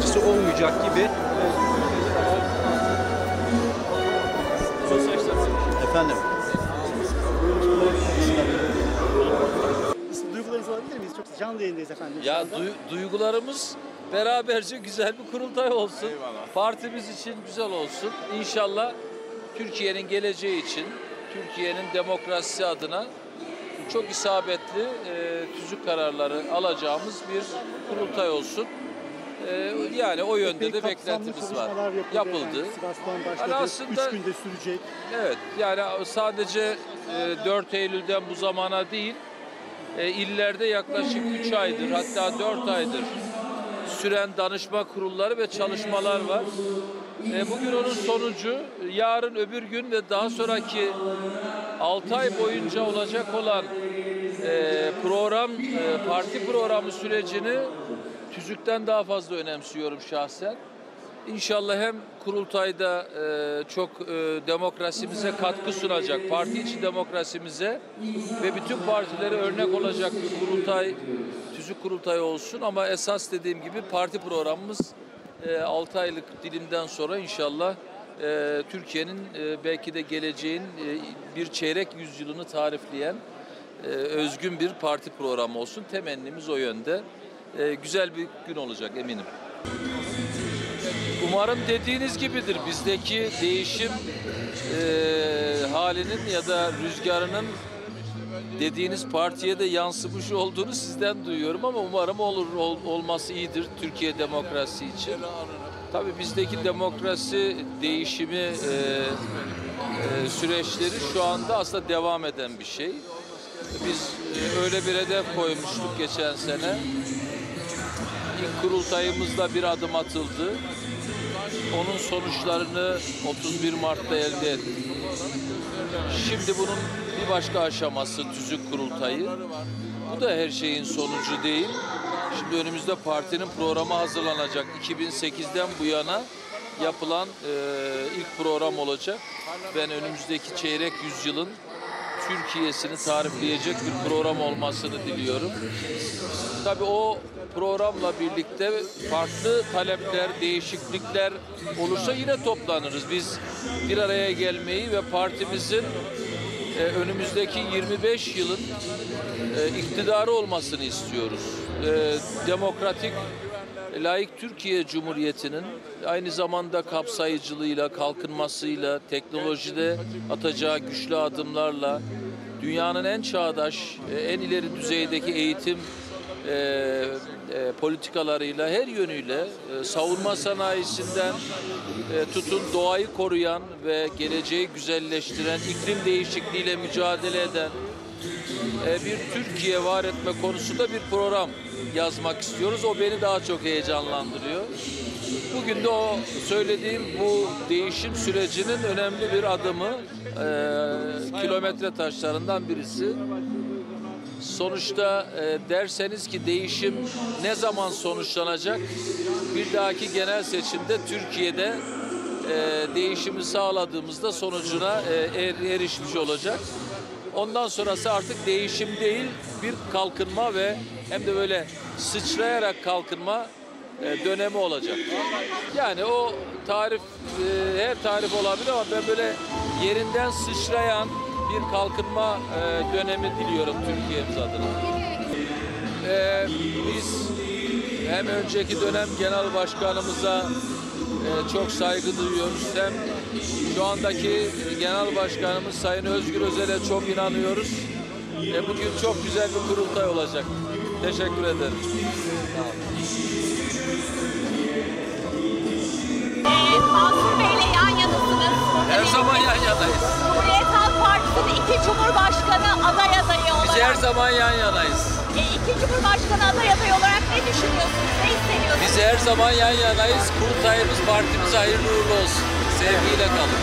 etkisi olmayacak gibi. Efendim. Duygularınızı alabilir miyiz? Çok canlı yayındayız efendim. Ya duygularımız beraberce güzel bir kurultay olsun. Eyvallah. Partimiz için güzel olsun. İnşallah Türkiye'nin geleceği için, Türkiye'nin demokrasisi adına çok isabetli tüzük kararları alacağımız bir kurultay olsun. Yani o yönde de beklentimiz var. Yapıldı. Sivas'tan başladı. Yani aslında 3 günde sürecek. evet, yani sadece 4 Eylül'den bu zamana değil, illerde yaklaşık 3 aydır hatta 4 aydır süren danışma kurulları ve çalışmalar var. Bugün onun sonucu, yarın öbür gün ve daha sonraki 6 ay boyunca olacak olan parti programı sürecini tüzükten daha fazla önemsiyorum şahsen. İnşallah hem kurultayda çok demokrasimize katkı sunacak, parti içi demokrasimize ve bütün partilere örnek olacak bir kurultay, tüzük kurultayı olsun. Ama esas dediğim gibi parti programımız 6 aylık dilimden sonra inşallah Türkiye'nin belki de geleceğin bir çeyrek yüzyılını tarifleyen özgün bir parti programı olsun. Temennimiz o yönde. Güzel bir gün olacak eminim. Umarım dediğiniz gibidir. Bizdeki değişim halinin ya da rüzgarının dediğiniz partiye de yansımış olduğunu sizden duyuyorum ama umarım olması iyidir Türkiye demokrasi için. Tabii bizdeki demokrasi değişimi süreçleri şu anda aslında devam eden bir şey. Biz öyle bir hedef koymuştuk geçen sene. İlk kurultayımızda bir adım atıldı. Onun sonuçlarını 31 Mart'ta elde ettik. Şimdi bunun bir başka aşaması tüzük kurultayı. Bu da her şeyin sonucu değil. Şimdi önümüzde partinin programı hazırlanacak. 2008'den bu yana yapılan ilk program olacak. Ben önümüzdeki çeyrek yüzyılın Türkiye'sini tarifleyecek bir program olmasını diliyorum. Tabii o programla birlikte farklı talepler, değişiklikler olursa yine toplanırız. Biz bir araya gelmeyi ve partimizin önümüzdeki 25 yılın iktidarı olmasını istiyoruz. Demokratik, layık Türkiye Cumhuriyeti'nin aynı zamanda kapsayıcılığıyla, kalkınmasıyla, teknolojide atacağı güçlü adımlarla, dünyanın en çağdaş, en ileri düzeydeki eğitim politikalarıyla, her yönüyle savunma sanayisinden tutun doğayı koruyan ve geleceği güzelleştiren, iklim değişikliğiyle mücadele eden bir Türkiye var etme konusunda bir program yazmak istiyoruz. O beni daha çok heyecanlandırıyor. Bugün de o söylediğim bu değişim sürecinin önemli bir adımı, kilometre taşlarından birisi. Sonuçta derseniz ki değişim ne zaman sonuçlanacak? Bir dahaki genel seçimde Türkiye'de değişimi sağladığımızda sonucuna erişmiş olacak. Ondan sonrası artık değişim değil, bir kalkınma ve hem de böyle sıçrayarak kalkınma dönemi olacak. Yani o tarif her tarif olabilir ama ben böyle yerinden sıçrayan bir kalkınma dönemi diliyorum Türkiye'miz adına. Biz hem önceki dönem genel başkanımıza çok saygı duyuyoruz. Hem şu andaki genel başkanımız Sayın Özgür Özel'e çok inanıyoruz. Bugün çok güzel bir kurultay olacak. Teşekkür ederim. Mansur Bey'le yan yanasınız. Her zaman yan yanayız. Cumhuriyet Halk Partisi'nin 2 Cumhurbaşkanı adayı olarak. Biz her zaman yan yanayız. 2 Cumhurbaşkanı adayı olarak ne düşünüyorsunuz? Ne hissediyorsunuz? Biz her zaman yan yanayız. Kurultayımız partimize hayırlı uğurlu olsun. Sevgiyle kalın.